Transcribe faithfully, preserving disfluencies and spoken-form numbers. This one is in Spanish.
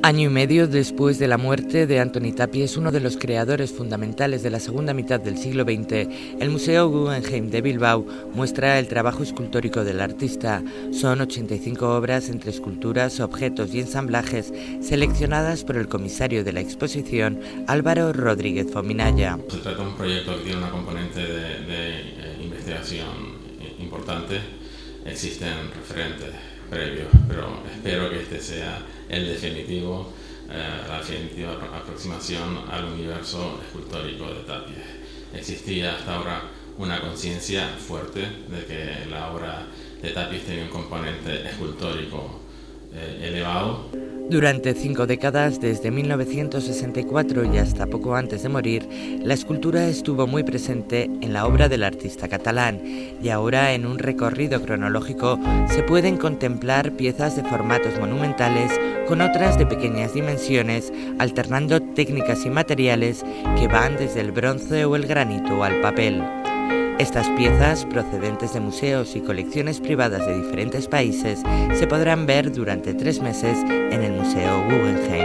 Año y medio después de la muerte de Antoni Tapie, es uno de los creadores fundamentales de la segunda mitad del siglo veinte. El Museo Guggenheim de Bilbao muestra el trabajo escultórico del artista. Son ochenta y cinco obras entre esculturas, objetos y ensamblajes seleccionadas por el comisario de la exposición, Álvaro Rodríguez Fominaya. Se trata de un proyecto que tiene una componente de, de eh, investigación importante. Existen referentes previos, pero espero que este sea el definitivo, eh, la definitiva aproximación al universo escultórico de Tapie. Existía hasta ahora una conciencia fuerte de que la obra de Tapie tenía un componente escultórico eh, elevado. Durante cinco décadas, desde mil novecientos sesenta y cuatro y hasta poco antes de morir, la escultura estuvo muy presente en la obra del artista catalán, y ahora en un recorrido cronológico se pueden contemplar piezas de formatos monumentales con otras de pequeñas dimensiones, alternando técnicas y materiales que van desde el bronce o el granito al papel. Estas piezas, procedentes de museos y colecciones privadas de diferentes países, se podrán ver durante tres meses en el Museo Guggenheim.